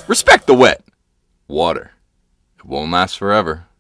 Respect the wet. Water. It won't last forever.